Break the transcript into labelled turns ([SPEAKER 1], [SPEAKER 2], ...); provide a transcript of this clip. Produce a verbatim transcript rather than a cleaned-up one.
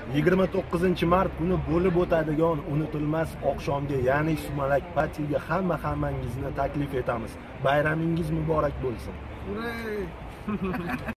[SPEAKER 1] yigirma to'qqizinchi mart kuni bo'lib o'tadigan unutilmas oqshomga, ya'ni Sumalak patiga hamma hammangizni taklif etamiz. Bayramingiz muborak bo'lsin.